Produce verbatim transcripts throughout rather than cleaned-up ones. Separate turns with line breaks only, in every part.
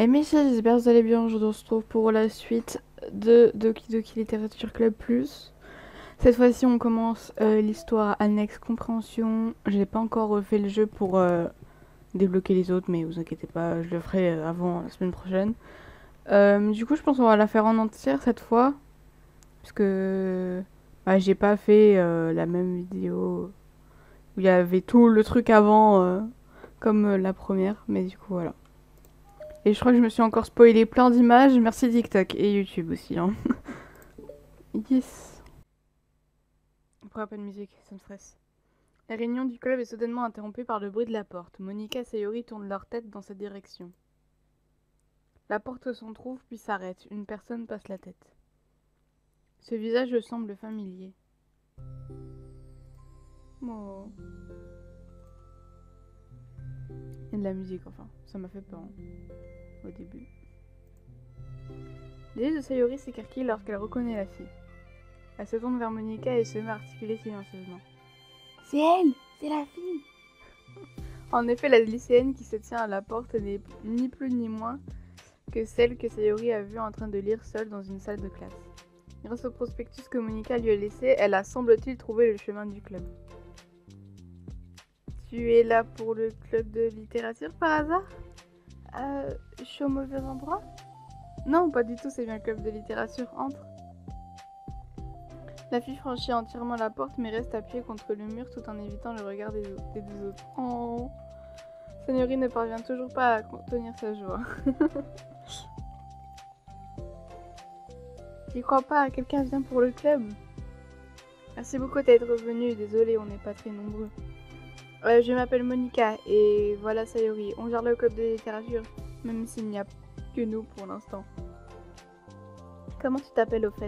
Et Michel, j'espère que vous allez bien. Aujourd'hui, on se retrouve pour la suite de Doki Doki Literature Club plus. Cette fois-ci, on commence euh, l'histoire annexe compréhension. J'ai pas encore refait le jeu pour euh, débloquer les autres, mais vous inquiétez pas, je le ferai euh, avant la semaine prochaine. Euh, du coup, je pense qu'on va la faire en entière cette fois, parce que bah, j'ai pas fait euh, la même vidéo où il y avait tout le truc avant, euh, comme euh, la première, mais du coup, voilà. Et je crois que je me suis encore spoilé plein d'images. Merci TikTok et YouTube aussi. Hein. Yes. Pourquoi pas de musique? Ça me stresse. La réunion du club est soudainement interrompue par le bruit de la porte. Monica et Sayori tournent leur tête dans cette direction. La porte s'entrouvre puis s'arrête. Une personne passe la tête. Ce visage semble familier. Oh. Il y a de la musique enfin. Ça m'a fait peur hein, au début. Les yeux de Sayori s'écarquillent lorsqu'elle reconnaît la fille. Elle se tourne vers Monica et se met à articuler silencieusement. C'est elle! C'est la fille! En effet, la lycéenne qui se tient à la porte n'est ni plus ni moins que celle que Sayori a vue en train de lire seule dans une salle de classe. Grâce au prospectus que Monica lui a laissé, elle a semble-t-il trouvé le chemin du club. Tu es là pour le club de littérature par hasard? Euh, je suis au mauvais endroit? Non, pas du tout, c'est bien le club de littérature. Entre. La fille franchit entièrement la porte mais reste appuyée contre le mur tout en évitant le regard des, des deux autres. Oh. Sayori ne parvient toujours pas à contenir sa joie. J'y crois pas, quelqu'un vient pour le club. Merci beaucoup d'être revenu, désolé, on n'est pas très nombreux. Euh, je m'appelle Monica et voilà Sayori, on gère le club de littérature, même s'il n'y a que nous pour l'instant. Comment tu t'appelles au fait?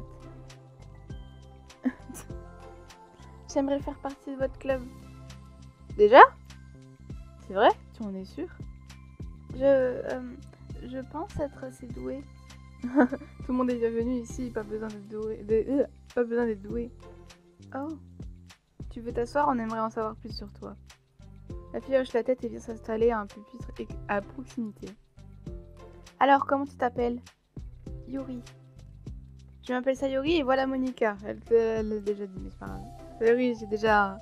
J'aimerais faire partie de votre club. Déjà? C'est vrai? Tu en es sûre? Je... Euh, je pense être assez douée. Tout le monde est bienvenu ici, pas besoin d'être doué. De... Euh, pas besoin d'être doué. Oh. Tu veux t'asseoir? On aimerait en savoir plus sur toi. La fille hoche la tête et vient s'installer à un pupitre à proximité. Alors, comment tu t'appelles? Yuri. Je m'appelle Sayori et voilà Monica. Elle l'a déjà dit, mais c'est pas grave. Sayori, j'ai déjà...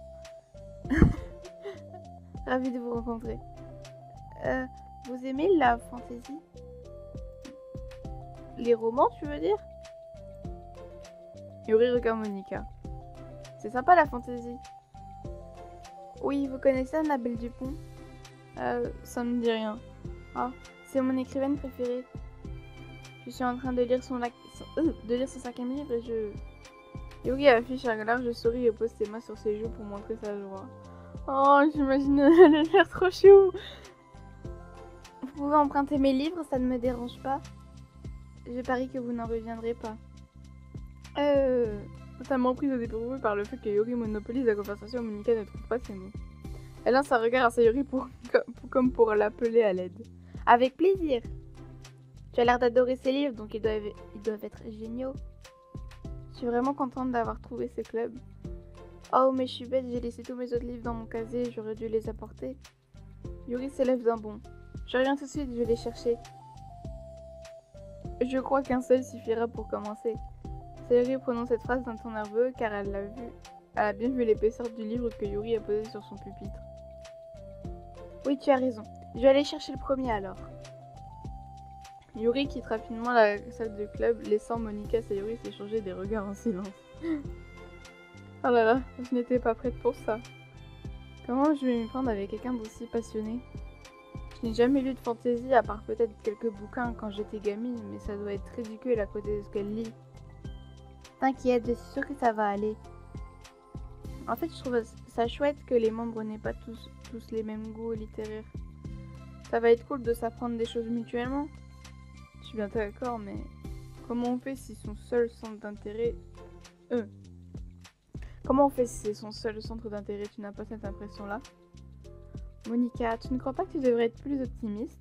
Ravie de vous rencontrer. Euh, vous aimez la fantaisie? Les romans, tu veux dire? Yuri regarde Monica. C'est sympa la fantaisie. Oui, vous connaissez Annabelle Dupont? Euh, ça me dit rien. Ah, c'est mon écrivaine préférée. Je suis en train de lire son, son, euh, de lire son cinquième livre et je... Yuri affiche un large sourire et pose ses mains sur ses joues pour montrer sa joie. Oh, j'imagine elle a l'air trop chou. Vous pouvez emprunter mes livres, ça ne me dérange pas. Je parie que vous n'en reviendrez pas. Euh... Totalement prise au dépourvu par le fait que Yuri monopolise la conversation, Monica ne trouve pas ses mots. Elle lance un regard à Sayori pour, comme pour l'appeler à l'aide. Avec plaisir. Tu as l'air d'adorer ces livres, donc ils doivent, ils doivent être géniaux. Je suis vraiment contente d'avoir trouvé ce club. Oh, mais je suis bête, j'ai laissé tous mes autres livres dans mon casier, j'aurais dû les apporter. Yuri s'élève d'un bond. Je reviens tout de suite, je vais les chercher. Je crois qu'un seul suffira pour commencer. Sayori prononce cette phrase d'un ton nerveux car elle l'a vu. Elle a bien vu l'épaisseur du livre que Yuri a posé sur son pupitre. Oui, tu as raison. Je vais aller chercher le premier alors. Yuri quitte rapidement la salle de club, laissant Monica et Sayori s'échanger des regards en silence. Oh là là, je n'étais pas prête pour ça. Comment je vais m'y prendre avec quelqu'un d'aussi passionné? Je n'ai jamais lu de fantaisie à part peut-être quelques bouquins quand j'étais gamine, mais ça doit être ridicule à côté de ce qu'elle lit. T'inquiète, je suis sûre que ça va aller. En fait, je trouve ça chouette que les membres n'aient pas tous, tous les mêmes goûts littéraires. Ça va être cool de s'apprendre des choses mutuellement. Je suis bien d'accord, mais comment on fait si son seul centre d'intérêt... Euh. Comment on fait si c'est son seul centre d'intérêt? Tu n'as pas cette impression-là? Monica, tu ne crois pas que tu devrais être plus optimiste?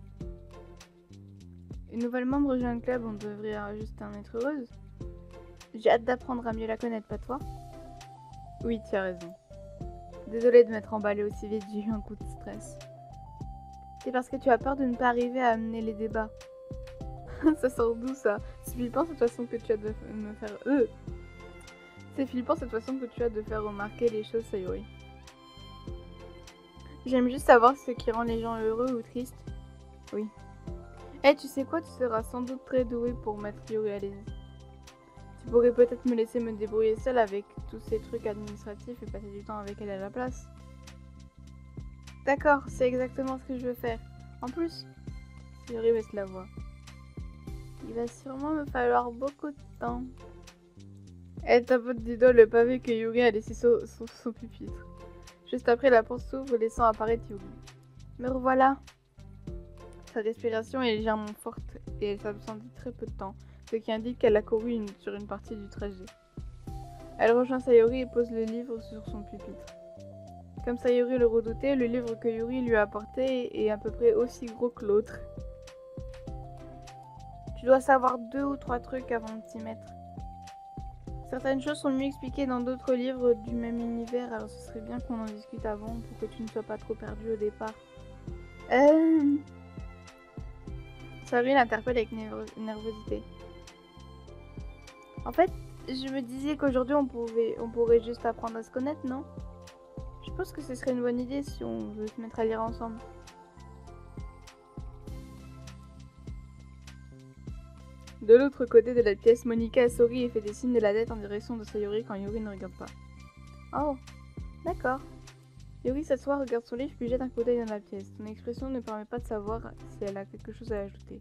Une nouvelle membre rejoint le club, on devrait juste en être heureuse. J'ai hâte d'apprendre à mieux la connaître, pas toi? Oui, tu as raison. Désolée de m'être emballée aussi vite, j'ai eu un coup de stress. C'est parce que tu as peur de ne pas arriver à amener les débats. Ça sort d'où ça? C'est flippant cette façon que tu as de me faire... Euh C'est flippant cette façon que tu as de faire remarquer les choses, Sayori. J'aime juste savoir ce qui rend les gens heureux ou tristes. Oui. Eh, tu sais quoi? Tu seras sans doute très doué pour mettre Yuri à l'aise. Tu pourrais peut-être me laisser me débrouiller seule avec tous ces trucs administratifs et passer du temps avec elle à la place. D'accord, c'est exactement ce que je veux faire. En plus, Yuri baisse la voix. Il va sûrement me falloir beaucoup de temps. Elle tapote du doigt le pavé que Yuri a laissé sur son, son pupitre. Juste après, la porte s'ouvre, laissant apparaître Yuri. Me revoilà. Sa respiration est légèrement forte et elle s'absente très peu de temps, ce qui indique qu'elle a couru une, sur une partie du trajet. Elle rejoint Sayori et pose le livre sur son pupitre. Comme Sayori le redoutait, le livre que Yuri lui a apporté est à peu près aussi gros que l'autre. Tu dois savoir deux ou trois trucs avant de t'y mettre. Certaines choses sont mieux expliquées dans d'autres livres du même univers, alors ce serait bien qu'on en discute avant pour que tu ne sois pas trop perdu au départ. Euh... Sayori l'interpelle avec nervosité. En fait, je me disais qu'aujourd'hui on pouvait, on pourrait juste apprendre à se connaître, non? Je pense que ce serait une bonne idée si on veut se mettre à lire ensemble. De l'autre côté de la pièce, Monika sourit et fait des signes de la tête en direction de Sayori quand Yuri ne regarde pas. Oh, d'accord. Yuri s'assoit, regarde son livre puis jette un coup d'œil dans la pièce. Son expression ne permet pas de savoir si elle a quelque chose à ajouter.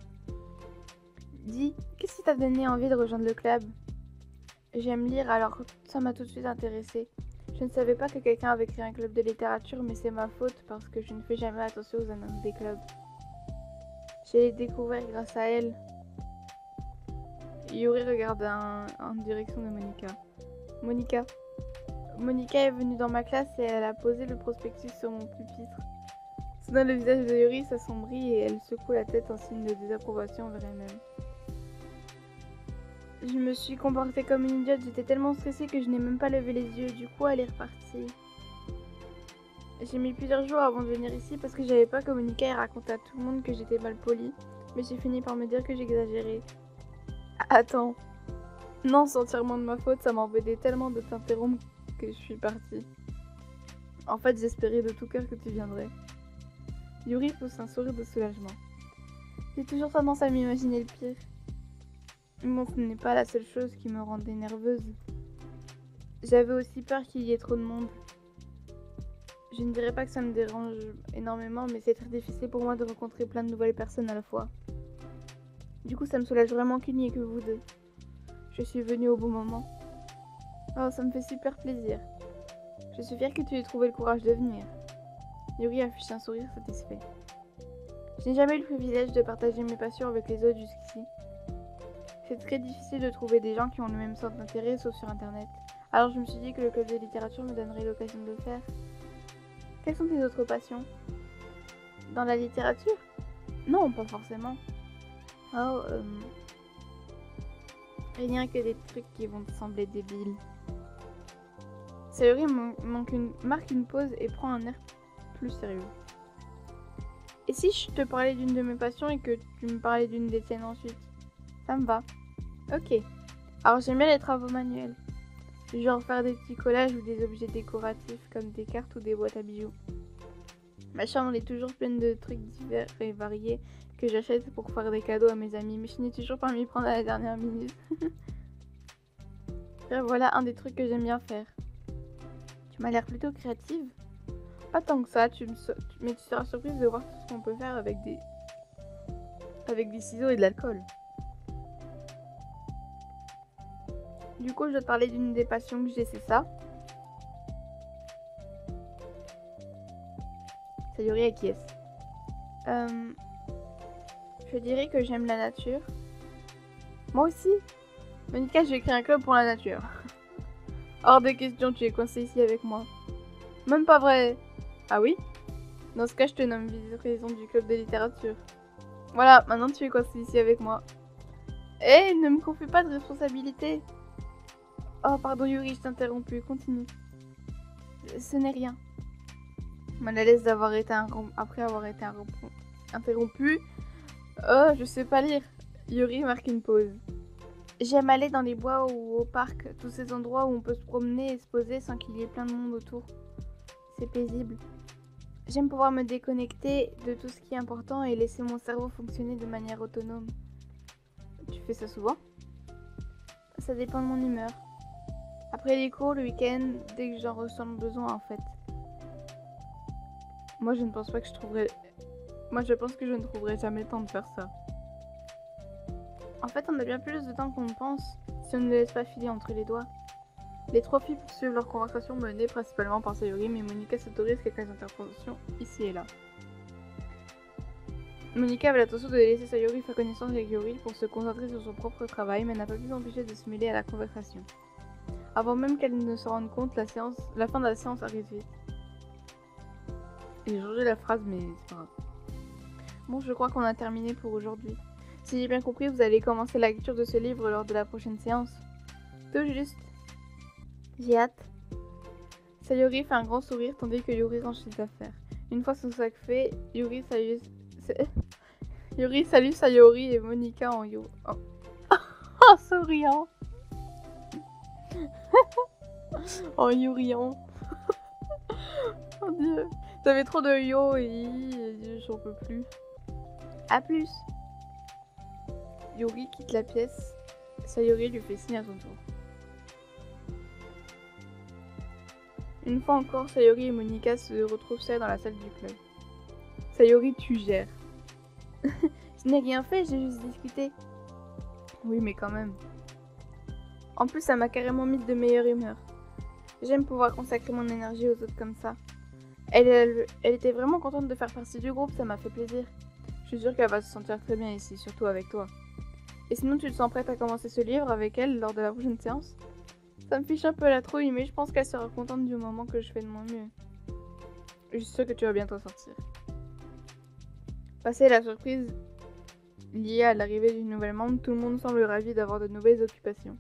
Dis, qu'est-ce qui t'a donné envie de rejoindre le club? J'aime lire, alors ça m'a tout de suite intéressée. Je ne savais pas que quelqu'un avait créé un club de littérature, mais c'est ma faute parce que je ne fais jamais attention aux annonces des clubs. J'ai découvert grâce à elle. Yuri regarde en, en direction de Monika. Monika. Monika est venue dans ma classe et elle a posé le prospectus sur mon pupitre. Soudain, le visage de Yuri s'assombrit et elle secoue la tête en signe de désapprobation envers elle-même. Je me suis comportée comme une idiote, j'étais tellement stressée que je n'ai même pas levé les yeux, du coup elle est repartie. J'ai mis plusieurs jours avant de venir ici parce que j'avais pas communiqué et raconté à tout le monde que j'étais mal polie, mais j'ai fini par me dire que j'exagérais. Attends. Non, c'est entièrement de ma faute, ça m'embêtait tellement de t'interrompre que je suis partie. En fait, j'espérais de tout cœur que tu viendrais. Yuri pousse un sourire de soulagement. J'ai toujours tendance à m'imaginer le pire. Bon, ce n'est pas la seule chose qui me rendait nerveuse. J'avais aussi peur qu'il y ait trop de monde. Je ne dirais pas que ça me dérange énormément, mais c'est très difficile pour moi de rencontrer plein de nouvelles personnes à la fois. Du coup, ça me soulage vraiment qu'il n'y ait que vous deux. Je suis venue au bon moment. Oh, ça me fait super plaisir. Je suis fière que tu aies trouvé le courage de venir. Yuri affiche un sourire satisfait. Je n'ai jamais eu le privilège de partager mes passions avec les autres jusqu'ici. C'est très difficile de trouver des gens qui ont le même centre d'intérêt, sauf sur internet. Alors je me suis dit que le club de littérature me donnerait l'occasion de le faire. Quelles sont tes autres passions? Dans la littérature? Non, pas forcément. Oh, euh... rien que des trucs qui vont te sembler débiles. Sayori une... marque une pause et prend un air plus sérieux. Et si je te parlais d'une de mes passions et que tu me parlais d'une des tiennes ensuite? Ça me va. Ok. Alors j'aime bien les travaux manuels. Genre faire des petits collages ou des objets décoratifs comme des cartes ou des boîtes à bijoux. Ma chambre est toujours pleine de trucs divers et variés que j'achète pour faire des cadeaux à mes amis, mais je finis toujours par m'y prendre à la dernière minute. Et voilà un des trucs que j'aime bien faire. Tu m'as l'air plutôt créative. Pas tant que ça, tu me so... mais tu seras surprise de voir tout ce qu'on peut faire avec des... avec des ciseaux et de l'alcool. Du coup, je dois te parler d'une des passions que j'ai, c'est ça. Sayori acquiesce. Euh, je dirais que j'aime la nature. Moi aussi. Monika, j'ai créé un club pour la nature. Hors de question, tu es coincée ici avec moi. Même pas vrai. Ah oui? Dans ce cas, je te nomme vice-président du club de littérature. Voilà, maintenant tu es coincée ici avec moi. Eh, ne me confie pas de responsabilité. Oh, pardon Yuri, je t'ai interrompu. Continue. Ce n'est rien. Mal à l'aise d'avoir été interrompu, après avoir été interrompu. Oh, je sais pas lire. Yuri marque une pause. J'aime aller dans les bois ou au parc, tous ces endroits où on peut se promener et se poser sans qu'il y ait plein de monde autour. C'est paisible. J'aime pouvoir me déconnecter de tout ce qui est important et laisser mon cerveau fonctionner de manière autonome. Tu fais ça souvent? Ça dépend de mon humeur. Après les cours, le week-end, dès que j'en ressens le besoin en fait. Moi je ne pense pas que je trouverais... Moi je pense que je ne trouverai jamais le temps de faire ça. En fait, on a bien plus de temps qu'on ne pense si on ne le laisse pas filer entre les doigts. Les trois filles poursuivent leur conversation menée principalement par Sayori, mais Monika s'autorise quelques interventions ici et là. Monika avait l'intention de laisser Sayori faire connaissance avec Yuri pour se concentrer sur son propre travail, mais n'a pas pu s'empêcher de se mêler à la conversation. Avant même qu'elle ne se rende compte, la, séance... la fin de la séance arrive vite. J'ai changé la phrase, mais c'est pas grave. Bon, je crois qu'on a terminé pour aujourd'hui. Si j'ai bien compris, vous allez commencer la lecture de ce livre lors de la prochaine séance. Tout juste. J'ai hâte. Sayori fait un grand sourire tandis que Yuri range ses affaires. Une fois son sac fait, Yuri salue, Yuri salue Sayori et Monika en, yo... en... en souriant. En yuriant. Oh Dieu. Ça fait trop de yo et i, j'en peux plus. A plus. Yuri quitte la pièce. Sayori lui fait signe à son tour. Une fois encore, Sayori et Monika se retrouvent seuls dans la salle du club. Sayori, tu gères. Je n'ai rien fait, j'ai juste discuté. Oui, mais quand même. En plus, ça m'a carrément mise de meilleure humeur. J'aime pouvoir consacrer mon énergie aux autres comme ça. Elle, elle, elle était vraiment contente de faire partie du groupe, ça m'a fait plaisir. Je suis sûre qu'elle va se sentir très bien ici, surtout avec toi. Et sinon, tu te sens prête à commencer ce livre avec elle lors de la prochaine séance? Ça me fiche un peu la trouille, mais je pense qu'elle sera contente du moment que je fais de mon mieux. Je suis sûre que tu vas bientôt sortir. Passé la surprise liée à l'arrivée d'une nouvelle membre, tout le monde semble ravi d'avoir de nouvelles occupations.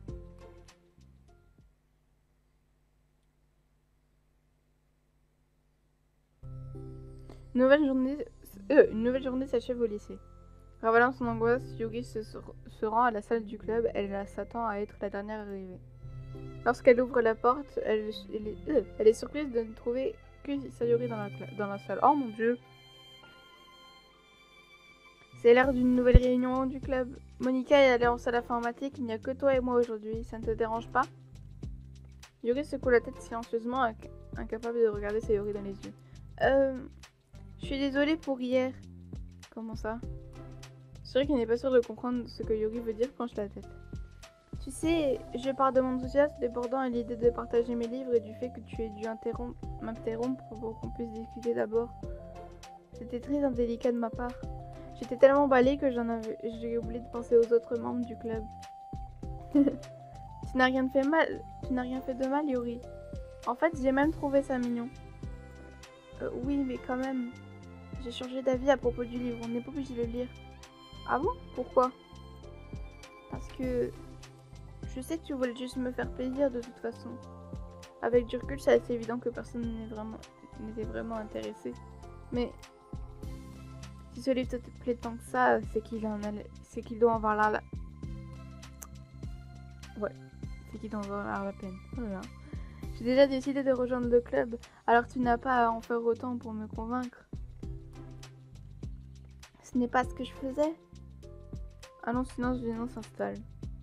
Une nouvelle journée, euh, une nouvelle journée s'achève au lycée. Ravalant son angoisse, Yuri se, se rend à la salle du club. Elle s'attend à être la dernière arrivée. Lorsqu'elle ouvre la porte, elle, elle, est, euh, elle est surprise de ne trouver que Sayori dans la, dans la salle. Oh mon dieu! C'est l'heure d'une nouvelle réunion du club. Monika est allée en salle informatique. Il n'y a que toi et moi aujourd'hui. Ça ne te dérange pas? Yuri secoue la tête silencieusement, inc incapable de regarder Sayori dans les yeux. Euh... Je suis désolée pour hier. Comment ça? C'est vrai qu'il n'est pas sûr de comprendre ce que Yuri veut dire, penche la tête. Tu sais, je pars de mon enthousiasme débordant à l'idée de partager mes livres et du fait que tu aies dû m'interrompre pour qu'on puisse discuter d'abord. C'était très indélicat de ma part. J'étais tellement emballée que j'en avais, j'ai oublié de penser aux autres membres du club. Tu n'as rien fait mal, tu n'as rien fait de mal, Yuri. En fait, j'ai même trouvé ça mignon. Euh, oui, mais quand même, j'ai changé d'avis à propos du livre. On n'est pas obligé de le lire. Ah bon? Pourquoi? Parce que je sais que tu voulais juste me faire plaisir de toute façon. Avec du recul, c'est assez évident que personne n'était vraiment, n'était vraiment intéressé. Mais si ce livre te plaît tant que ça, c'est qu'il en a, c'est qu'il doit en valoir la... Ouais, c'est qu'il doit en valoir la peine. Voilà. J'ai déjà décidé de rejoindre le club, alors tu n'as pas à en faire autant pour me convaincre. Ce n'est pas ce que je faisais. Un long silence gênant s'installe.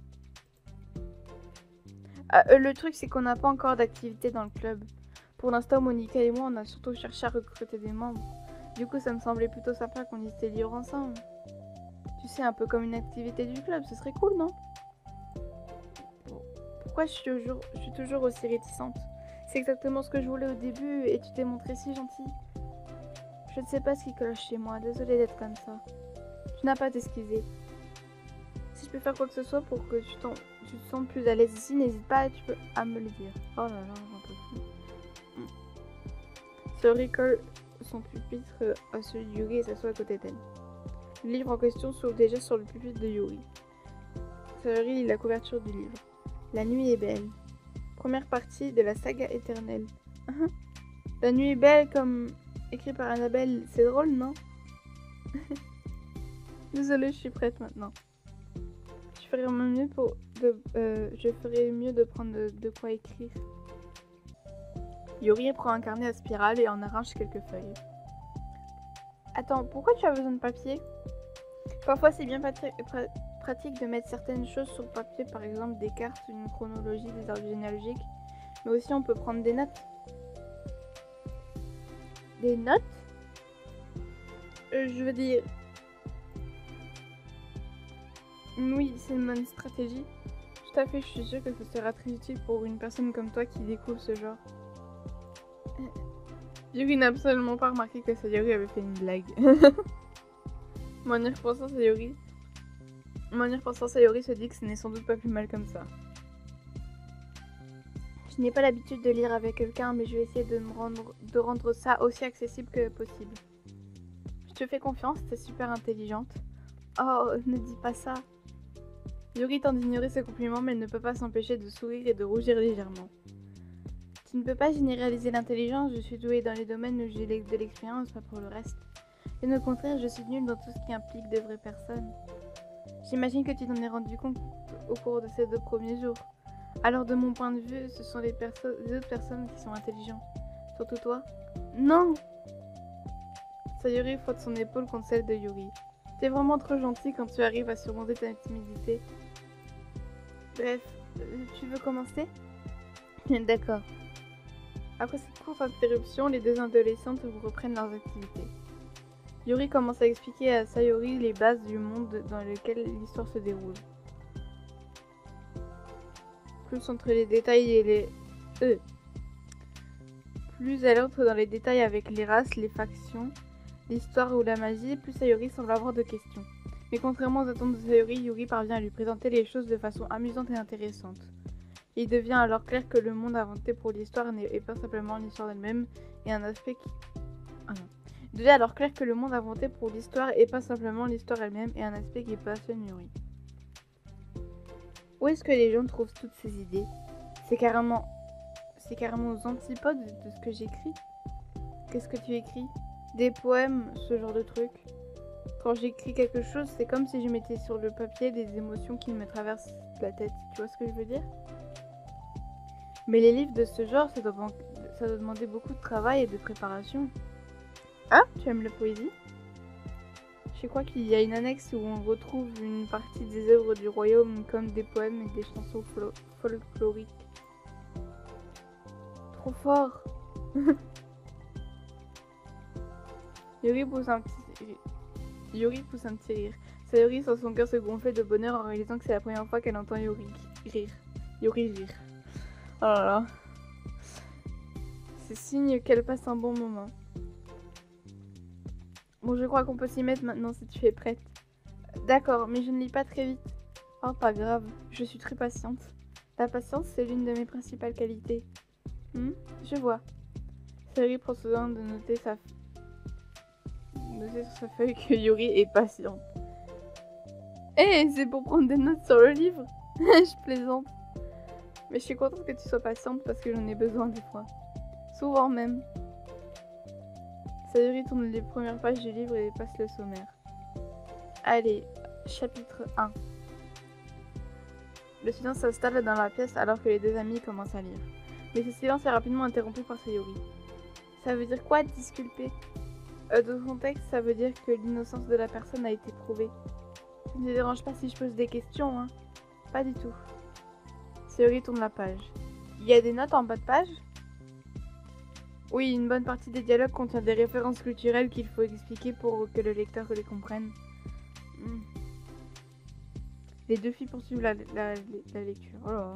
Euh, le truc, c'est qu'on n'a pas encore d'activité dans le club. Pour l'instant, Monika et moi, on a surtout cherché à recruter des membres. Du coup, ça me semblait plutôt sympa qu'on lise des livres ensemble. Tu sais, un peu comme une activité du club, ce serait cool, non? Pourquoi je suis toujours, je suis toujours aussi réticente? C'est exactement ce que je voulais au début et tu t'es montré si gentil. Je ne sais pas ce qui cloche chez moi, désolée d'être comme ça. Tu n'as pas à t'excuser. Si je peux faire quoi que ce soit pour que tu, tu te sentes plus à l'aise ici, n'hésite pas, tu peux à me le dire. Oh là là, j'en peux plus. Sayori colle son pupitre à celui de Yuri et s'assoit à côté d'elle. Le livre en question s'ouvre déjà sur le pupitre de Yuri. Sayori lit la couverture du livre. La nuit est belle. Première partie de la saga éternelle. La nuit est belle comme Écrit par Annabelle, c'est drôle, non? Désolée, je suis prête maintenant. Je ferais mieux pour de, euh, je ferais mieux de prendre de, de quoi écrire. Yuri prend un carnet à spirale et en arrache quelques feuilles. Attends, pourquoi tu as besoin de papier? Parfois, c'est bien patri- pra- pratique de mettre certaines choses sur papier, par exemple des cartes, une chronologie, des arbres généalogiques. Mais aussi, on peut prendre des notes. Des notes? euh, Je veux dire... Oui, c'est une bonne stratégie. Tout à fait, je suis sûre que ce sera très utile pour une personne comme toi qui découvre ce genre. Yuri n'a absolument pas remarqué que Sayori avait fait une blague. Moi, en y repensant, Sayori... Moi, en y repensant, Sayori se dit que ce n'est sans doute pas plus mal comme ça. Je n'ai pas l'habitude de lire avec quelqu'un, mais je vais essayer de, me rendre... de rendre ça aussi accessible que possible. Je te fais confiance, t'es super intelligente. Oh, ne dis pas ça. Yuri tente d'ignorer ce compliment, mais elle ne peut pas s'empêcher de sourire et de rougir légèrement. Tu ne peux pas généraliser l'intelligence, je suis douée dans les domaines où j'ai de l'expérience, pas pour le reste. Et au contraire, je suis nulle dans tout ce qui implique de vraies personnes. J'imagine que tu t'en es rendu compte au cours de ces deux premiers jours. Alors de mon point de vue, ce sont les, les autres personnes qui sont intelligentes. Surtout toi. Non! Sayori frotte son épaule contre celle de Yuri. T'es vraiment trop gentil quand tu arrives à surmonter ta timidité. Bref, euh, tu veux commencer? D'accord. Après cette courte interruption, les deux adolescentes reprennent leurs activités. Yuri commence à expliquer à Sayori les bases du monde dans lequel l'histoire se déroule. Plus entre les détails et les... Euh. Plus elle entre dans les détails avec les races, les factions, l'histoire ou la magie, plus Sayori semble avoir de questions. Mais contrairement aux attentes de Sayori, Yuri parvient à lui présenter les choses de façon amusante et intéressante. Il devient alors clair que le monde inventé pour l'histoire n'est pas simplement l'histoire elle-même et un aspect qui... Ah non. Il devient alors clair que le monde inventé pour l'histoire est pas simplement l'histoire elle-même et un aspect qui passionne Yuri. Où est-ce que les gens trouvent toutes ces idées? C'est carrément... C'est carrément aux antipodes de ce que j'écris. Qu'est-ce que tu écris? Des poèmes, ce genre de truc. Quand j'écris quelque chose, c'est comme si je mettais sur le papier des émotions qui me traversent la tête. Tu vois ce que je veux dire? Mais les livres de ce genre, ça doit, ça doit demander beaucoup de travail et de préparation. Ah, tu aimes la poésie? Je crois qu'il y a une annexe où on retrouve une partie des œuvres du royaume comme des poèmes et des chansons folkloriques. Trop fort. Yuri pousse un petit... Yuri pousse un petit rire. Sayori sent son cœur se gonfler de bonheur en réalisant que c'est la première fois qu'elle entend Yuri rire. Yuri rire. Oh là là. C'est signe qu'elle passe un bon moment. Bon, je crois qu'on peut s'y mettre maintenant si tu es prête. D'accord, mais je ne lis pas très vite. Oh, pas grave, je suis très patiente. La patience, c'est l'une de mes principales qualités. Hmm, je vois. Sayori prend soin de noter, sa... noter sur sa feuille que Yuri est patiente. Eh, hey, c'est pour prendre des notes sur le livre. Je plaisante. Mais je suis contente que tu sois patiente parce que j'en ai besoin des fois. Souvent même. Sayori tourne les premières pages du livre et passe le sommaire. Allez, chapitre un. Le silence s'installe dans la pièce alors que les deux amis commencent à lire. Mais ce silence est rapidement interrompu par Sayori. Ça veut dire quoi, disculper? euh, Dans son texte, ça veut dire que l'innocence de la personne a été prouvée. Ça ne te dérange pas si je pose des questions, hein? Pas du tout. Sayori tourne la page. Il y a des notes en bas de page? Oui, une bonne partie des dialogues contient des références culturelles qu'il faut expliquer pour que le lecteur les comprenne. Hmm. Les deux filles poursuivent la, la, la lecture. Oh là là.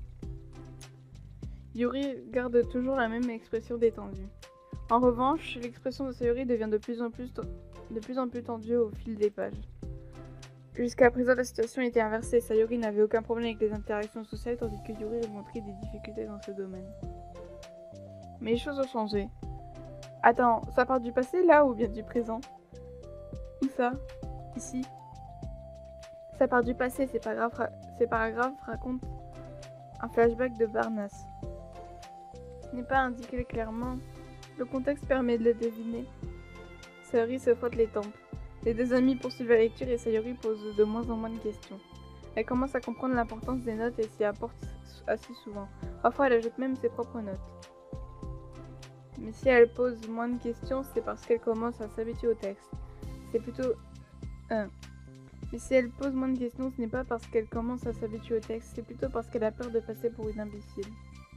Yuri garde toujours la même expression détendue. En revanche, l'expression de Sayori devient de plus en plus, de plus en plus tendue au fil des pages. Jusqu'à présent, la situation était inversée. Sayori n'avait aucun problème avec les interactions sociales, tandis que Yuri montrait des difficultés dans ce domaine. Mais les choses ont changé. Attends, ça part du passé là ou bien du présent? Où ça? Ici. Ça part du passé, ces paragraphes, ra ces paragraphes racontent un flashback de Barnas. Ce n'est pas indiqué clairement. Le contexte permet de le deviner. Sayori se frotte les tempes. Les deux amis poursuivent la lecture et Sayori pose de moins en moins de questions. Elle commence à comprendre l'importance des notes et s'y apporte assez souvent. Parfois, elle ajoute même ses propres notes. Mais si elle pose moins de questions, c'est parce qu'elle commence à s'habituer au texte. C'est plutôt... Euh. Mais si elle pose moins de questions, ce n'est pas parce qu'elle commence à s'habituer au texte, c'est plutôt parce qu'elle a peur de passer pour une imbécile.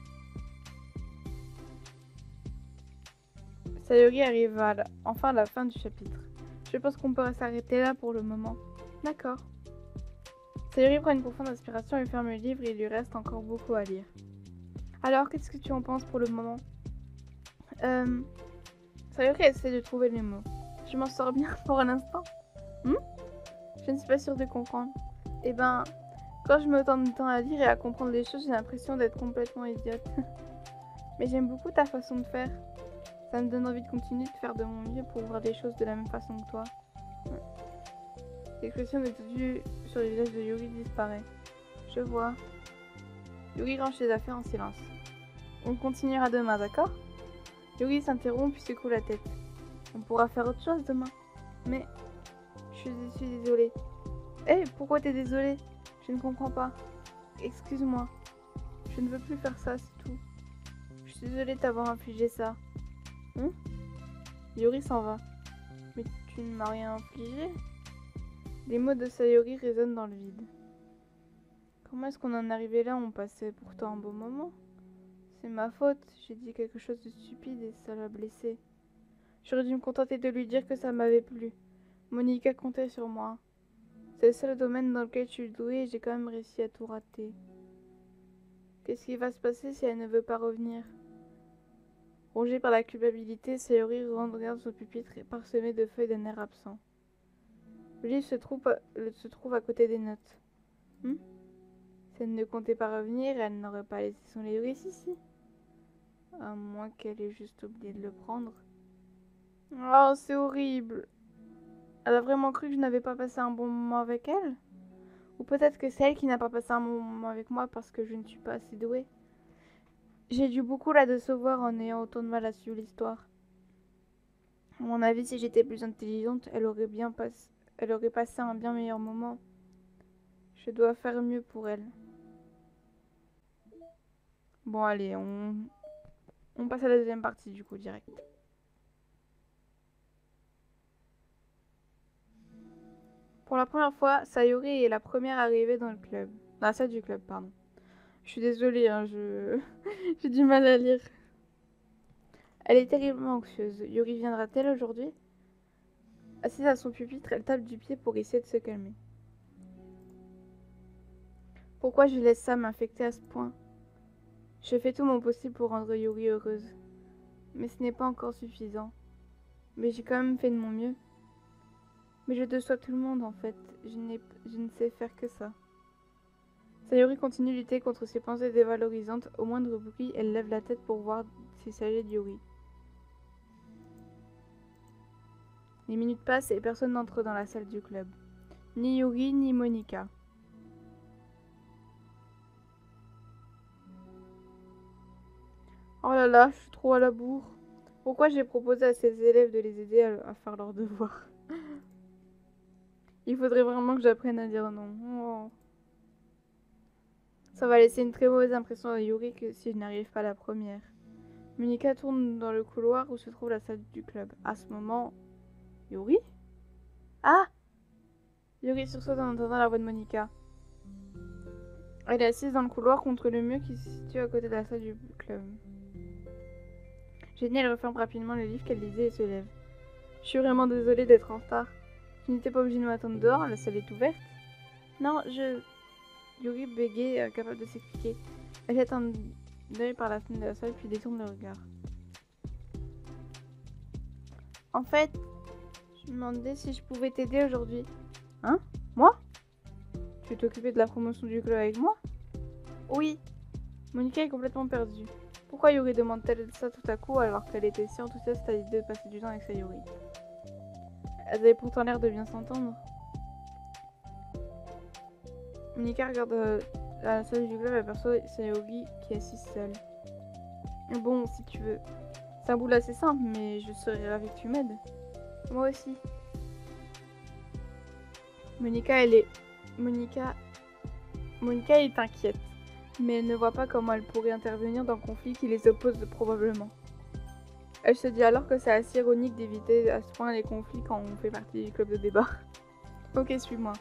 Sayori arrive à la... enfin à la fin du chapitre. Je pense qu'on peut s'arrêter là pour le moment. D'accord. Sayori prend une profonde inspiration et ferme le livre et il lui reste encore beaucoup à lire. Alors, qu'est-ce que tu en penses pour le moment? Euh... Sayori essaie de trouver les mots. Je m'en sors bien pour l'instant. Hmm? Je ne suis pas sûre de comprendre. Eh ben, quand je mets autant de temps à lire et à comprendre les choses, j'ai l'impression d'être complètement idiote. Mais j'aime beaucoup ta façon de faire. Ça me donne envie de continuer de faire de mon mieux pour voir des choses de la même façon que toi. Ouais. L'expression de Tutu sur le visage de Yuri disparaît. Je vois. Yuri range ses affaires en silence. On continuera demain, d'accord? Yuri s'interrompt puis secoue la tête. On pourra faire autre chose demain. Mais... Je suis désolée. Hé, hey, pourquoi t'es désolée? Je ne comprends pas. Excuse-moi. Je ne veux plus faire ça, c'est tout. Je suis désolée de t'avoir infligé ça. Hum? Yuri s'en va. Mais tu ne m'as rien infligé? Les mots de Sayori résonnent dans le vide. Comment est-ce qu'on en est arrivé là? On passait pourtant un beau moment. C'est ma faute. J'ai dit quelque chose de stupide et ça l'a blessé. J'aurais dû me contenter de lui dire que ça m'avait plu. Monika comptait sur moi. C'est le seul domaine dans lequel je suis douée et j'ai quand même réussi à tout rater. Qu'est-ce qui va se passer si elle ne veut pas revenir? Rongée par la culpabilité, Sayori regarde son pupitre parsemé de feuilles d'un air absent. Le livre se trouve à, se trouve à côté des notes. Hmm? Si elle ne comptait pas revenir, elle n'aurait pas laissé son livre ici. À moins qu'elle ait juste oublié de le prendre. Oh, c'est horrible! Elle a vraiment cru que je n'avais pas passé un bon moment avec elle? Ou peut-être que c'est elle qui n'a pas passé un bon moment avec moi parce que je ne suis pas assez douée. J'ai dû beaucoup la décevoir en ayant autant de mal à suivre l'histoire. À mon avis, si j'étais plus intelligente, elle aurait bien passé, elle aurait passé un bien meilleur moment. Je dois faire mieux pour elle. Bon, allez, on, on passe à la deuxième partie du coup, direct. Pour la première fois, Sayori est la première arrivée dans le club. Dans la salle du club, pardon. Je suis désolée, hein, je... j'ai du mal à lire. Elle est terriblement anxieuse. Yuri viendra-t-elle aujourd'hui? Assise à son pupitre, elle tape du pied pour essayer de se calmer. Pourquoi je laisse ça m'infecter à ce point? Je fais tout mon possible pour rendre Yuri heureuse. Mais ce n'est pas encore suffisant. Mais j'ai quand même fait de mon mieux. Mais je déçois tout le monde en fait. Je, n'ai, je ne sais faire que ça. Sayori continue de lutter contre ses pensées dévalorisantes. Au moindre bruit, elle lève la tête pour voir s'il s'agit de Yuri. Les minutes passent et personne n'entre dans la salle du club. Ni Yuri, ni Monika. Oh là là, je suis trop à la bourre. Pourquoi j'ai proposé à ces élèves de les aider à, à faire leurs devoirs? Il faudrait vraiment que j'apprenne à dire non. Oh. Ça va laisser une très mauvaise impression à Yuri que si je n'arrive pas à la première. Monika tourne dans le couloir où se trouve la salle du club. À ce moment... Yuri? Ah! Yuri sursaute en entendant la voix de Monika. Elle est assise dans le couloir contre le mur qui se situe à côté de la salle du club. Jenny, elle referme rapidement le livre qu'elle lisait et se lève. Je suis vraiment désolée d'être en retard. Tu n'étais pas obligée de m'attendre dehors, la salle est ouverte. Non, je... Yuri bégaye, incapable de s'expliquer. Elle jette un œil par la fenêtre de la salle puis détourne le regard. En fait, je me demandais si je pouvais t'aider aujourd'hui. Hein? Moi? Tu veux t'occuper de la promotion du club avec moi? Oui. Monika est complètement perdue. Pourquoi Yuri demande-t-elle ça tout à coup alors qu'elle était si enthousiaste à l'idée de passer du temps avec Sayori? Elles avaient pourtant l'air de bien s'entendre. Monika regarde euh, la salle du club et aperçoit Sayori qui est assise seule. Bon, si tu veux. C'est un boulot assez simple, mais je serais ravie que tu m'aides. Moi aussi. Monica, elle est... Monica... Monica est inquiète, mais elle ne voit pas comment elle pourrait intervenir dans le conflit qui les oppose probablement. Elle se dit alors que c'est assez ironique d'éviter à ce point les conflits quand on fait partie du club de débat. Ok, suis-moi.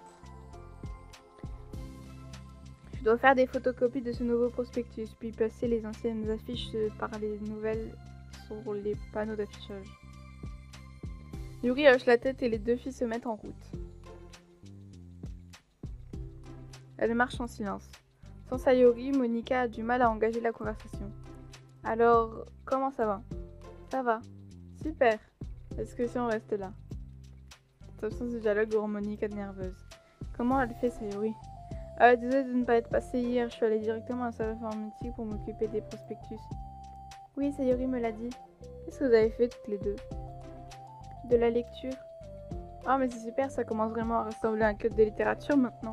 Je dois faire des photocopies de ce nouveau prospectus, puis passer les anciennes affiches par les nouvelles sur les panneaux d'affichage. Yuri hoche la tête et les deux filles se mettent en route. Elles marchent en silence. Sans Sayori, Monica a du mal à engager la conversation. Alors, comment ça va? Ça va. Super. Est-ce que si on reste là? Cette absence de dialogue rend Monica nerveuse. Comment elle fait, Sayori? Euh, désolée de ne pas être passée hier, je suis allée directement à la salle informatique pour m'occuper des prospectus. Oui, Sayori me l'a dit. Qu'est-ce que vous avez fait toutes les deux? De la lecture. Ah, mais c'est super, ça commence vraiment à ressembler à un club de littérature maintenant.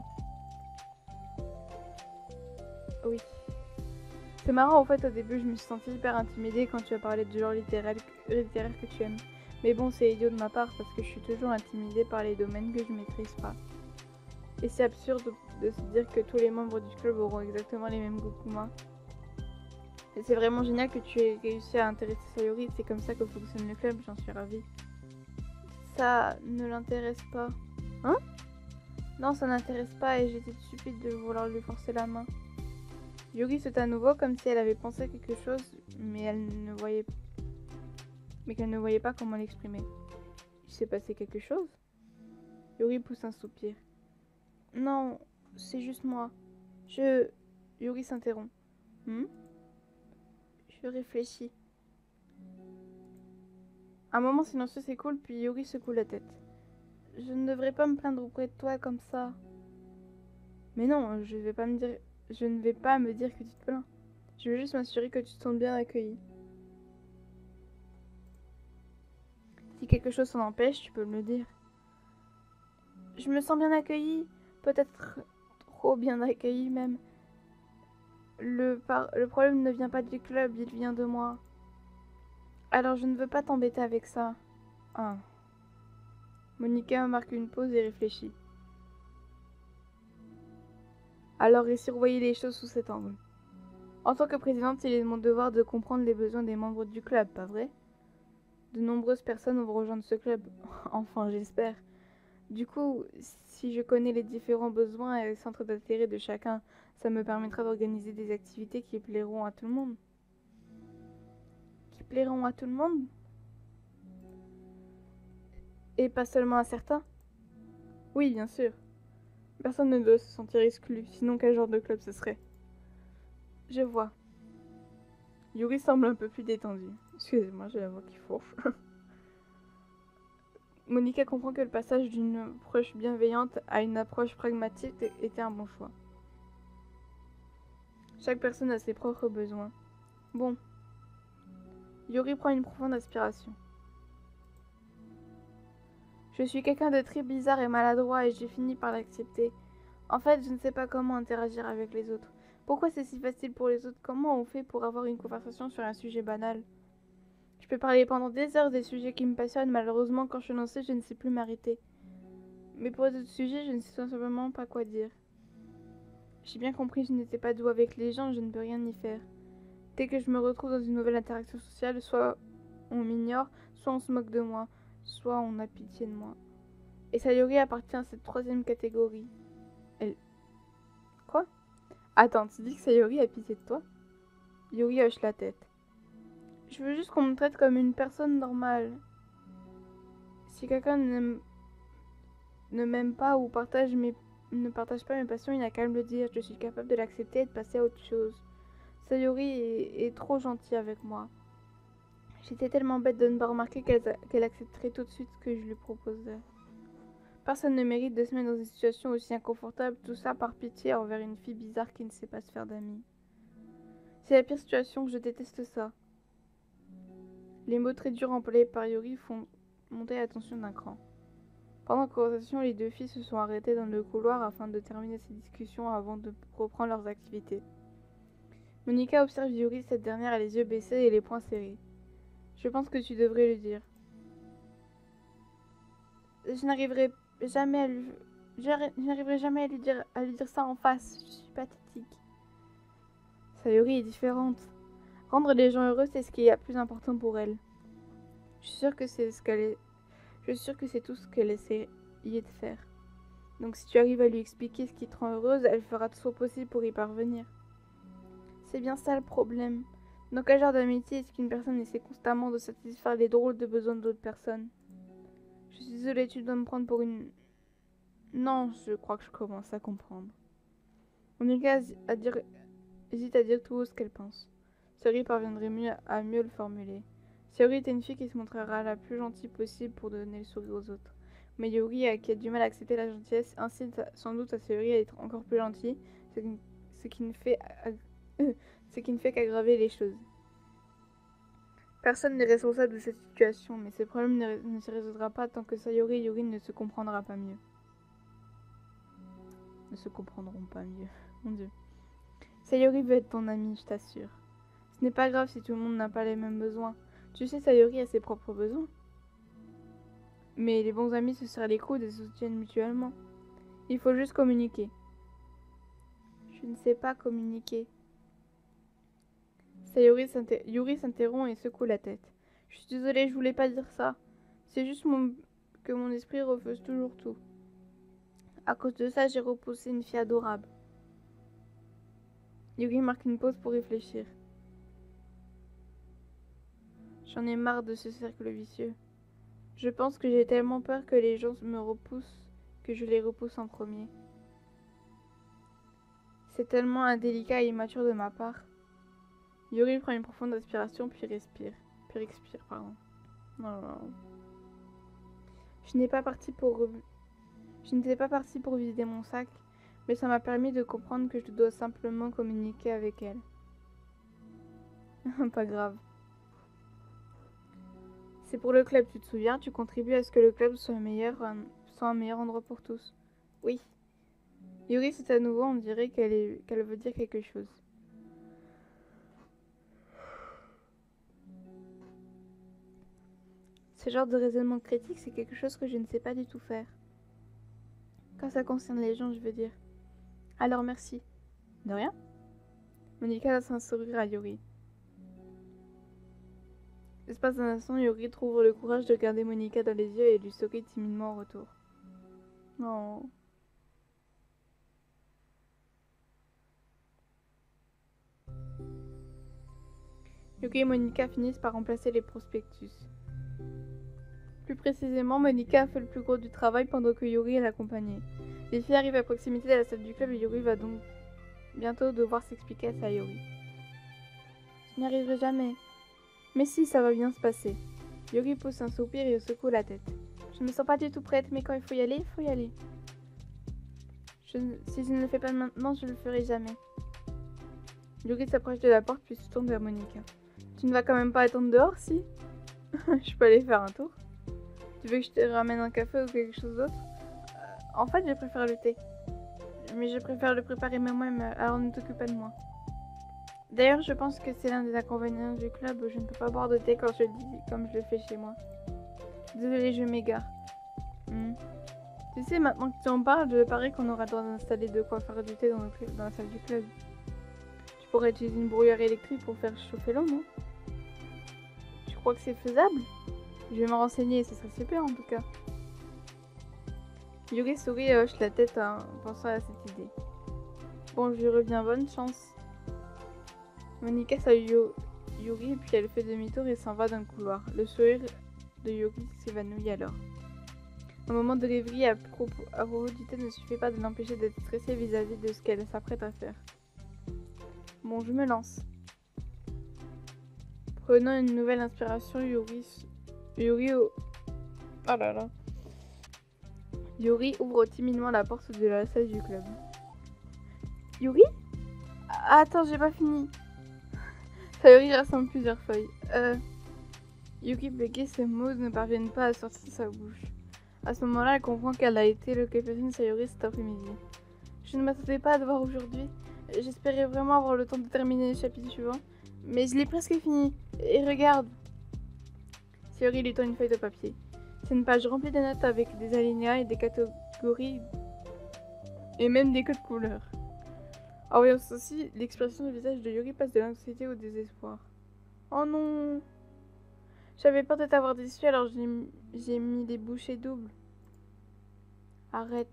Oui. C'est marrant, en fait, au début, je me suis sentie hyper intimidée quand tu as parlé du genre littéraire, littéraire que tu aimes. Mais bon, c'est idiot de ma part parce que je suis toujours intimidée par les domaines que je maîtrise pas. Et c'est absurde de se dire que tous les membres du club auront exactement les mêmes goûts que moi. Et c'est vraiment génial que tu aies réussi à intéresser Sayori, c'est comme ça que fonctionne le club, j'en suis ravie. Ça ne l'intéresse pas. Hein? Non, ça n'intéresse pas et j'étais stupide de vouloir lui forcer la main. Yuri saute à nouveau comme si elle avait pensé à quelque chose, mais elle ne voyait, mais qu'elle ne voyait pas comment l'exprimer. Il s'est passé quelque chose? Yuri pousse un soupir. Non, c'est juste moi. Je... Yuri s'interrompt. Hmm? Je réfléchis. Un moment silencieux s'écoule, puis Yuri secoue la tête. Je ne devrais pas me plaindre auprès de toi comme ça. Mais non, je vais pas me dire... Je ne vais pas me dire que tu te plains. Je veux juste m'assurer que tu te sens bien accueilli. Si quelque chose s'en empêche, tu peux me le dire. Je me sens bien accueillie. Peut-être trop bien accueillie même. Le, par... le problème ne vient pas du club, il vient de moi. Alors je ne veux pas t'embêter avec ça. Ah. Monica marque une pause et réfléchit. Alors et surveiller les choses sous cet angle. En tant que présidente, il est de mon devoir de comprendre les besoins des membres du club, pas vrai? De nombreuses personnes vont rejoindre ce club. Enfin, j'espère. Du coup, si je connais les différents besoins et les centres d'intérêt de chacun, ça me permettra d'organiser des activités qui plairont à tout le monde. Qui plairont à tout le monde? Et pas seulement à certains? Oui, bien sûr. Personne ne doit se sentir exclu, sinon quel genre de club ce serait? Je vois. Yuri semble un peu plus détendu. Excusez-moi, j'ai la voix qui fourche. Monica comprend que le passage d'une approche bienveillante à une approche pragmatique était un bon choix. Chaque personne a ses propres besoins. Bon. Yuri prend une profonde aspiration. Je suis quelqu'un de très bizarre et maladroit et j'ai fini par l'accepter. En fait, je ne sais pas comment interagir avec les autres. Pourquoi c'est si facile pour les autres? Comment on fait pour avoir une conversation sur un sujet banal? Je peux parler pendant des heures des sujets qui me passionnent, malheureusement quand je suis lancée, je ne sais plus m'arrêter. Mais pour les autres sujets, je ne sais tout simplement pas quoi dire. J'ai bien compris, je n'étais pas doux avec les gens, je ne peux rien y faire. Dès que je me retrouve dans une nouvelle interaction sociale, soit on m'ignore, soit on se moque de moi, soit on a pitié de moi. Et Sayori appartient à cette troisième catégorie. Elle... Quoi? Attends, tu dis que Sayori a pitié de toi? Yuri hoche la tête. Je veux juste qu'on me traite comme une personne normale. Si quelqu'un ne m'aime pas ou partage mes... ne partage pas mes passions, il n'a qu'à me le dire. Je suis capable de l'accepter et de passer à autre chose. Sayori est, est trop gentille avec moi. J'étais tellement bête de ne pas remarquer qu'elle qu'elle accepterait tout de suite ce que je lui proposais. Personne ne mérite de se mettre dans une situation aussi inconfortable, tout ça par pitié envers une fille bizarre qui ne sait pas se faire d'amis. C'est la pire situation, je déteste ça. Les mots très durs employés par Yuri font monter la tension d'un cran. Pendant la conversation, les deux filles se sont arrêtées dans le couloir afin de terminer ces discussions avant de reprendre leurs activités. Monica observe Yuri, cette dernière a les yeux baissés et les poings serrés. Je pense que tu devrais le dire. Je n'arriverai jamais à lui... Je n'arriverai jamais à lui, dire... à lui dire ça en face. Je suis pathétique. Sayori est différente. Rendre les gens heureux, c'est ce qui est le plus important pour elle. Je suis sûre que c'est ce qu'elle est... Je suis sûre que c'est tout ce qu'elle essayait de faire. Donc si tu arrives à lui expliquer ce qui te rend heureuse, elle fera tout son possible pour y parvenir. C'est bien ça le problème. Dans quel genre d'amitié est-ce qu'une personne essaie constamment de satisfaire les drôles de besoins d'autres personnes? Je suis désolée, tu dois me prendre pour une... Non, je crois que je commence à comprendre. Monica à dire... hésite à dire tout haut ce qu'elle pense. Sayori parviendrait mieux à mieux le formuler. Sayori était une fille qui se montrera la plus gentille possible pour donner le sourire aux autres. Mais Yuri, qui a du mal à accepter la gentillesse, incite sans doute à Sayori à être encore plus gentille, ce qui, ce qui ne fait, ce qui ne fait qu'aggraver les choses. Personne n'est responsable de cette situation, mais ce problème ne, ne se résoudra pas tant que Sayori et Yuri ne se comprendront pas mieux. Ne se comprendront pas mieux. Mon Dieu. Sayori veut être ton amie, je t'assure. Ce n'est pas grave si tout le monde n'a pas les mêmes besoins. Tu sais, Sayori a ses propres besoins. Mais les bons amis se serrent les coudes et se soutiennent mutuellement. Il faut juste communiquer. Je ne sais pas communiquer. Sayori Yuri s'interrompt et secoue la tête. Je suis désolée, je voulais pas dire ça. C'est juste mon... que mon esprit refuse toujours tout. À cause de ça, j'ai repoussé une fille adorable. Yuri marque une pause pour réfléchir. J'en ai marre de ce cercle vicieux. Je pense que j'ai tellement peur que les gens me repoussent que je les repousse en premier. C'est tellement indélicat et immature de ma part. Yuri prend une profonde respiration puis respire. Puis expire, pardon. Non, non. Je n'ai pas parti pour... Je n'étais pas partie pour vider mon sac, mais ça m'a permis de comprendre que je dois simplement communiquer avec elle. Pas grave. C'est pour le club, tu te souviens? Tu contribues à ce que le club soit, meilleur, soit un meilleur endroit pour tous. Oui. Yuri, c'est à nouveau, on dirait qu'elle est, qu'elle veut dire quelque chose. Ce genre de raisonnement critique, c'est quelque chose que je ne sais pas du tout faire. Quand ça concerne les gens, je veux dire. Alors merci. De rien. Monica laisse un sourire à Yuri. L'espace d'un instant, Yuri trouve le courage de regarder Monica dans les yeux et lui sourit timidement en retour. Non. Yuri et Monica finissent par remplacer les prospectus. Plus précisément, Monica a fait le plus gros du travail pendant que Yuri l'accompagnait. Les filles arrivent à proximité de la salle du club et Yuri va donc bientôt devoir s'expliquer à Sayori. Je n'y arriverai jamais. Mais si, ça va bien se passer. Yuri pousse un soupir et secoue la tête. Je ne me sens pas du tout prête, mais quand il faut y aller, il faut y aller. Je ne... Si je ne le fais pas maintenant, je ne le ferai jamais. Yuri s'approche de la porte puis se tourne vers Monica. Tu ne vas quand même pas attendre dehors, si? Je peux aller faire un tour. Tu veux que je te ramène un café ou quelque chose d'autre? euh, En fait, je préfère le thé. Mais je préfère le préparer moi-même, alors ne t'occupe pas de moi. D'ailleurs, je pense que c'est l'un des inconvénients du club. Je ne peux pas boire de thé quand je le dis, comme je le fais chez moi. Désolée, je m'égare. Hmm. Tu sais, maintenant que tu en parles, je parie qu'on aura le droit d'installer de quoi faire du thé dans, le, dans la salle du club. Tu pourrais utiliser une brouillère électrique pour faire chauffer l'eau, non? Tu crois que c'est faisable? Je vais me renseigner, ce serait super en tout cas. Yuri sourit et hoche la tête en pensant à cette idée. Bon, je reviens, bonne chance. Monica salue Yuri puis elle fait demi-tour et s'en va dans le couloir. Le sourire de Yuri s'évanouit alors. Un moment de rêverie à propos, à propos du thé ne suffit pas de l'empêcher d'être stressée vis-à-vis de ce qu'elle s'apprête à faire. Bon, je me lance. Prenant une nouvelle inspiration, Yuri... Yuri... Oh là là. Yuri ouvre timidement la porte de la salle du club. Yuri? Ah, attends, j'ai pas fini. Sayori rassemble plusieurs feuilles. Euh... Yuri bégaye, ces mots ne parviennent pas à sortir de sa bouche. À ce moment-là, elle comprend qu'elle a été le capitaine Sayori cet après-midi. Je ne m'attendais pas à devoir aujourd'hui. J'espérais vraiment avoir le temps de terminer le chapitre suivant. Mais je l'ai presque fini. Et regarde. Sayori lui tend une feuille de papier. C'est une page remplie de notes avec des alinéas et des catégories et même des codes couleurs. En voyant ceci, l'expression du visage de Yuri passe de l'anxiété au désespoir. Oh non! J'avais peur de t'avoir déçu, alors j'ai mis des bouchées doubles. Arrête.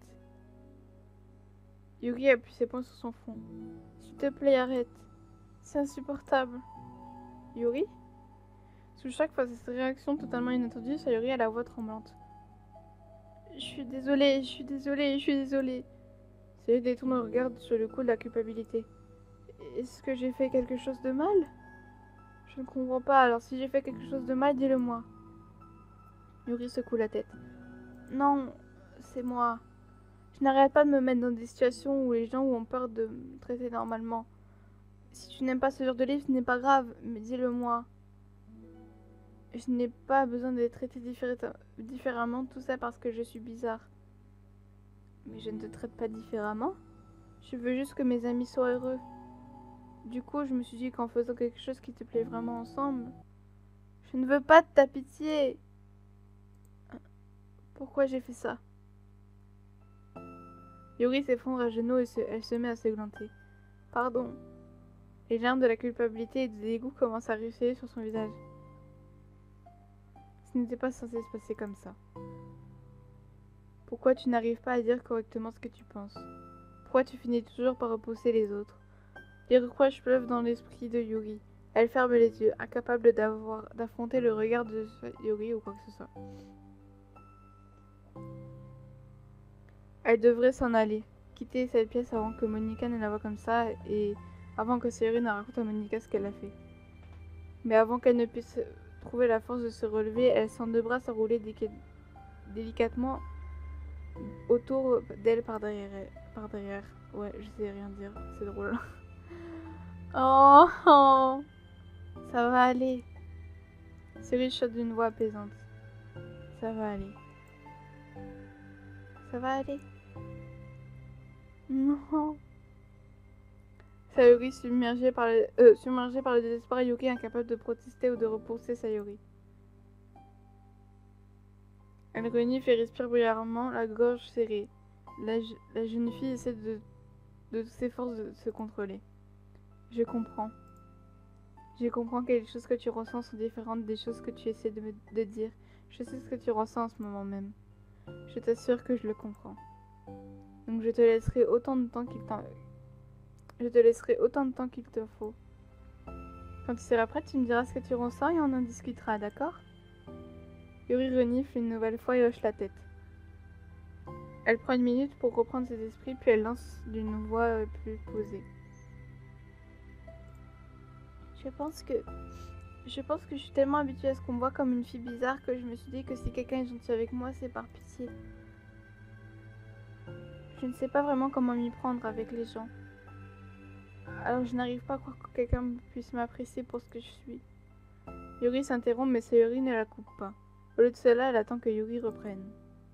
Yuri appuie ses poings sur son front. S'il te plaît, arrête. C'est insupportable. Yuri? Sous le choc face à cette réaction totalement inattendue, Sayori a la voix tremblante. Je suis désolée, je suis désolée, je suis désolée. Sayori détourne le regard sur le coup de la culpabilité. Est-ce que j'ai fait quelque chose de mal? Je ne comprends pas, alors si j'ai fait quelque chose de mal, dis-le-moi. Yuri secoue la tête. Non, c'est moi. Je n'arrête pas de me mettre dans des situations où les gens ont peur de me traiter normalement. Si tu n'aimes pas ce genre de livre, ce n'est pas grave, mais dis-le-moi. Je n'ai pas besoin d'être traité différemment, tout ça parce que je suis bizarre. Mais je ne te traite pas différemment. Je veux juste que mes amis soient heureux. Du coup, je me suis dit qu'en faisant quelque chose qui te plaît vraiment ensemble... Je ne veux pas de ta pitié. Pourquoi j'ai fait ça? Yuri s'effondre à genoux et se... elle se met à s'églanter. Pardon. Les larmes de la culpabilité et du dégoût commencent à ruisseler sur son visage. Ce n'était pas censé se passer comme ça. Pourquoi tu n'arrives pas à dire correctement ce que tu penses? Pourquoi tu finis toujours par repousser les autres? Les reproches pleuvent dans l'esprit de Yuri. Elle ferme les yeux, incapable d'avoir d'affronter le regard de Yuri ou quoi que ce soit. Elle devrait s'en aller, quitter cette pièce avant que Monika ne la voie comme ça et avant que Sayori ne raconte à Monika ce qu'elle a fait. Mais avant qu'elle ne puisse trouver la force de se relever, elle sent deux bras s'enrouler délicatement autour d'elle par derrière. Par derrière. Ouais, je sais rien dire, c'est drôle. Oh, oh, ça va aller. Sayori chante d'une voix apaisante. Ça va aller. Ça va aller. Non. Sayori submergée par le, euh, submergée par le désespoir, Yuki incapable de protester ou de repousser Sayori. Elle renifle et respire bruyamment, la gorge serrée. La, la jeune fille essaie de, de toutes ses forces de se contrôler. Je comprends. Je comprends que les choses que tu ressens sont différentes des choses que tu essaies de me de dire. Je sais ce que tu ressens en ce moment même. Je t'assure que je le comprends. Donc je te laisserai autant de temps qu'il t'en... Je te laisserai autant de temps qu'il te faut. Quand tu seras prête, tu me diras ce que tu ressens et on en discutera, d'accord? Yuri renifle une nouvelle fois et hoche la tête. Elle prend une minute pour reprendre ses esprits, puis elle lance d'une voix plus posée. Je pense que... Je pense que je suis tellement habituée à ce qu'on me voit comme une fille bizarre que je me suis dit que si quelqu'un est gentil avec moi, c'est par pitié. Je ne sais pas vraiment comment m'y prendre avec les gens. Alors je n'arrive pas à croire que quelqu'un puisse m'apprécier pour ce que je suis. Yuri s'interrompt mais Sayori ne la coupe pas. Au lieu de cela, elle attend que Yuri reprenne.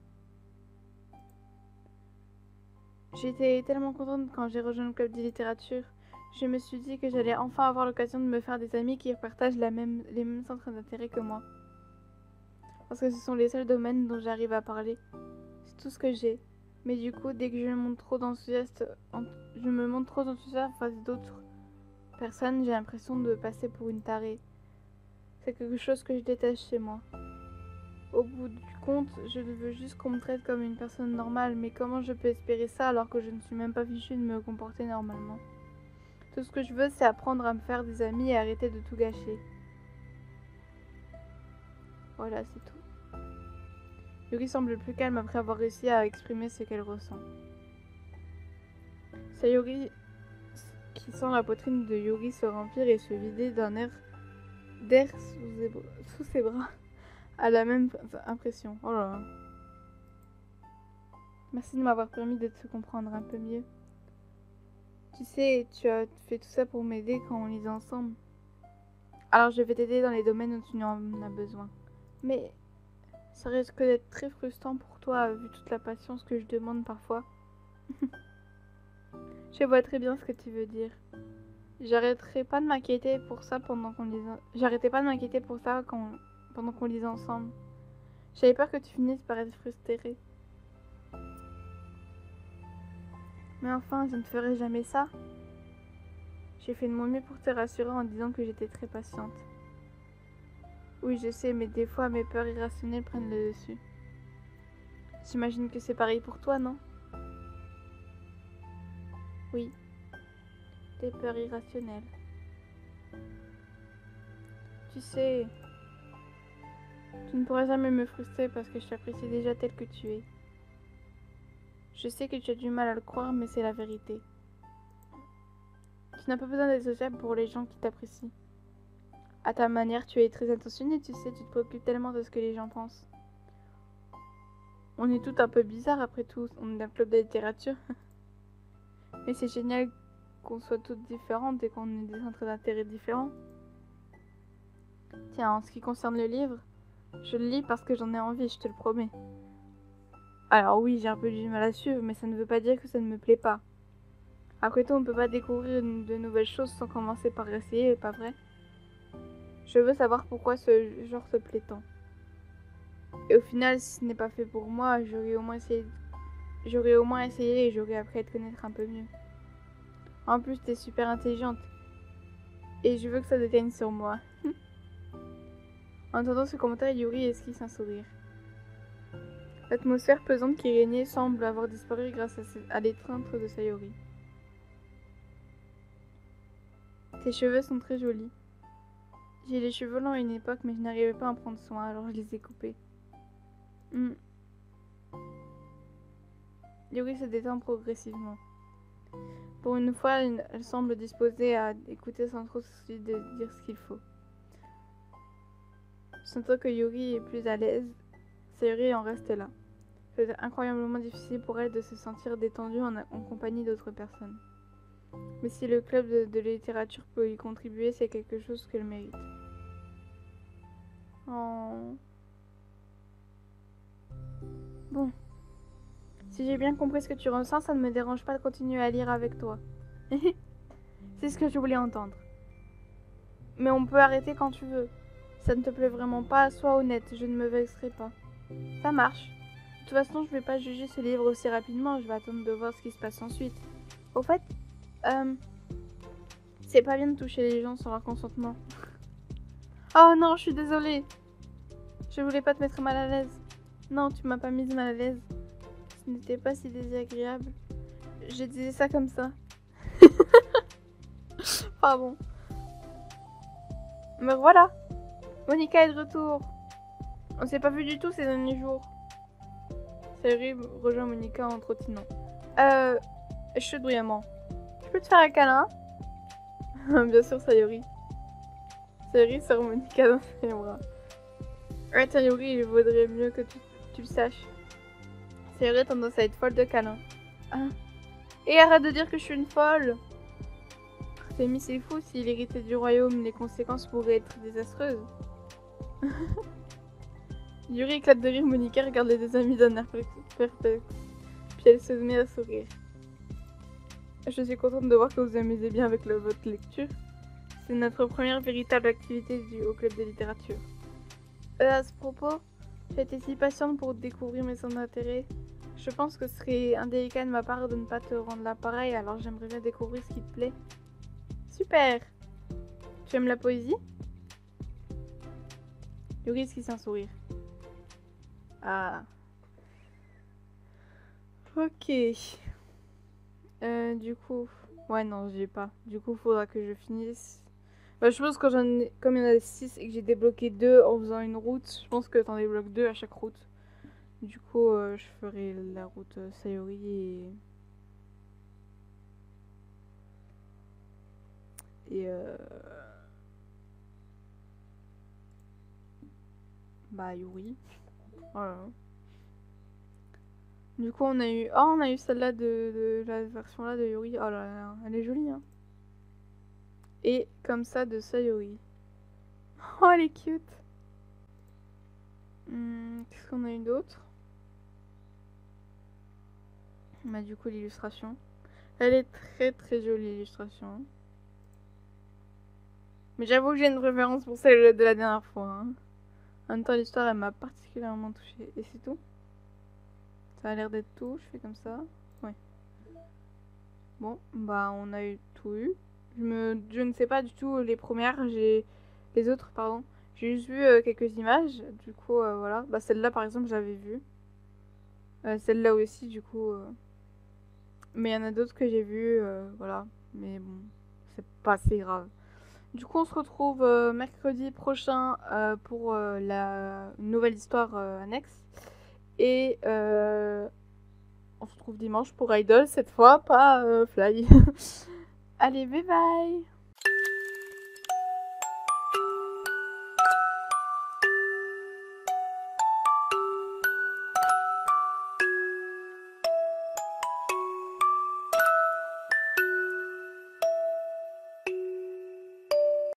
J'étais tellement contente quand j'ai rejoint le club de littérature. Je me suis dit que j'allais enfin avoir l'occasion de me faire des amis qui partagent la même, les mêmes centres d'intérêt que moi. Parce que ce sont les seuls domaines dont j'arrive à parler. C'est tout ce que j'ai. Mais du coup, dès que je me montre trop enthousiaste, je me montre trop enthousiaste face d'autres personnes, j'ai l'impression de passer pour une tarée. C'est quelque chose que je déteste chez moi. Au bout du compte, je veux juste qu'on me traite comme une personne normale, mais comment je peux espérer ça alors que je ne suis même pas fichue de me comporter normalement? Tout ce que je veux, c'est apprendre à me faire des amis et arrêter de tout gâcher. Voilà, c'est tout. Yuri semble plus calme après avoir réussi à exprimer ce qu'elle ressent. Sayori, qui sent la poitrine de Yuri se remplir et se vider d'un air d'air sous, sous ses bras, a la même impression. Oh là là. Merci de m'avoir permis de te comprendre un peu mieux. Tu sais, tu as fait tout ça pour m'aider quand on lisait ensemble. Alors je vais t'aider dans les domaines où tu en as besoin. Mais ça risque d'être très frustrant pour toi, vu toute la patience que je demande parfois. Je vois très bien ce que tu veux dire. J'arrêterai pas de m'inquiéter pour ça pendant qu'on lisait... J'arrêtais pas de m'inquiéter pour ça quand... pendant qu'on lisait ensemble. J'avais peur que tu finisses par être frustrée. Mais enfin, je ne ferai jamais ça. J'ai fait de mon mieux pour te rassurer en disant que j'étais très patiente. Oui, je sais, mais des fois, mes peurs irrationnelles prennent le dessus. J'imagine que c'est pareil pour toi, non? Oui, des peurs irrationnelles. Tu sais, tu ne pourras jamais me frustrer parce que je t'apprécie déjà tel que tu es. Je sais que tu as du mal à le croire, mais c'est la vérité. Tu n'as pas besoin d'être sociable pour les gens qui t'apprécient. À ta manière, tu es très attentionnée, tu sais, tu te préoccupes tellement de ce que les gens pensent. On est tout un peu bizarres après tout, on est un club de littérature. Mais c'est génial qu'on soit toutes différentes et qu'on ait des centres d'intérêt différents. Tiens, en ce qui concerne le livre, je le lis parce que j'en ai envie, je te le promets. Alors oui, j'ai un peu du mal à suivre, mais ça ne veut pas dire que ça ne me plaît pas. Après tout, on ne peut pas découvrir de nouvelles choses sans commencer par essayer, pas vrai? Je veux savoir pourquoi ce genre te plaît tant. Et au final, si ce n'est pas fait pour moi, j'aurais au moins essayé, j'aurais au moins essayé et j'aurais appris à te connaître un peu mieux. En plus, t'es super intelligente. Et je veux que ça déteigne sur moi. En entendant ce commentaire, Yuri esquisse un sourire. L'atmosphère pesante qui régnait semble avoir disparu grâce à l'étreinte de Sayori. Tes cheveux sont très jolis. J'ai les cheveux longs à une époque, mais je n'arrivais pas à en prendre soin, alors je les ai coupés. Hmm. Yuri se détend progressivement. Pour une fois, elle, elle semble disposée à écouter sans trop se soucier de dire ce qu'il faut. Sentant que Yuri est plus à l'aise, Sayori en reste là. C'est incroyablement difficile pour elle de se sentir détendue en, en compagnie d'autres personnes. Mais si le club de, de littérature peut y contribuer, c'est quelque chose qu'elle mérite. Oh. Bon. Si j'ai bien compris ce que tu ressens, ça ne me dérange pas de continuer à lire avec toi. C'est ce que je voulais entendre. Mais on peut arrêter quand tu veux. Ça ne te plaît vraiment pas, sois honnête, je ne me vexerai pas. Ça marche. De toute façon, je vais pas juger ce livre aussi rapidement, je vais attendre de voir ce qui se passe ensuite. Au fait, euh, c'est pas bien de toucher les gens sans leur consentement. Oh non, je suis désolée. Je voulais pas te mettre mal à l'aise. Non, tu m'as pas mise mal à l'aise. Ce n'était pas si désagréable. Je disais ça comme ça. Pardon. Mais voilà. Monica est de retour. On s'est pas vu du tout ces derniers jours. Sayori rejoint Monica en trottinant. Euh, je chute bruyamment. Je peux te faire un câlin? Bien sûr, Sayori. Sayori sort Monica dans ses bras. Ouais, Sayori, il vaudrait mieux que tu, tu le saches. Sayori a tendance à être folle de câlin. Ah. Et arrête de dire que je suis une folle. Semi, c'est fou, s'il héritait du royaume, les conséquences pourraient être désastreuses. Yuri éclate de rire, Monica regarde les deux amis d'un air perplexe. Puis elle se met à sourire. Je suis contente de voir que vous vous amusez bien avec le, votre lecture. C'est notre première véritable activité du, au club de littérature. Euh, à ce propos, j'ai été si patiente pour découvrir mes centres d'intérêt. Je pense que ce serait indélicat de ma part de ne pas te rendre l'appareil, alors j'aimerais bien découvrir ce qui te plaît. Super! Tu aimes la poésie? Yuri esquisse un sourire. Ah. Ok. Euh, du coup... Ouais, non, j'ai pas. Du coup, faudra que je finisse. Bah, je pense que j'en ai... Comme il y en a six et que j'ai débloqué deux en faisant une route, je pense que t'en débloques deux à chaque route. Du coup, euh, je ferai la route euh, Sayori et... Et euh... Bah, Yuri. Voilà. Du coup, on a eu... Oh, on a eu celle-là de... de la version-là de Yuri. Oh là là, elle est jolie, hein. Et comme ça, de Sayori. Oh, elle est cute. Hum, Qu'est-ce qu'on a eu d'autre? Bah, du coup, l'illustration. Elle est très très jolie, l'illustration. Mais j'avoue que j'ai une préférence pour celle de la dernière fois. Hein. En même temps, l'histoire, elle m'a particulièrement touchée. Et c'est tout. Ça a l'air d'être tout. Je fais comme ça. Ouais. Bon, bah, on a eu tout eu. Je, me... je ne sais pas du tout les premières. J'ai les autres, pardon. J'ai juste vu euh, quelques images. Du coup, euh, voilà. Bah, celle-là, par exemple, j'avais vue. Euh, celle-là aussi, du coup. euh, Mais il y en a d'autres que j'ai vues. euh, voilà. Mais bon, c'est pas si grave. Du coup, on se retrouve euh, mercredi prochain euh, pour euh, la nouvelle histoire euh, annexe. Et euh, on se retrouve dimanche pour Idol, cette fois, pas euh, Fly. Allez, bye bye!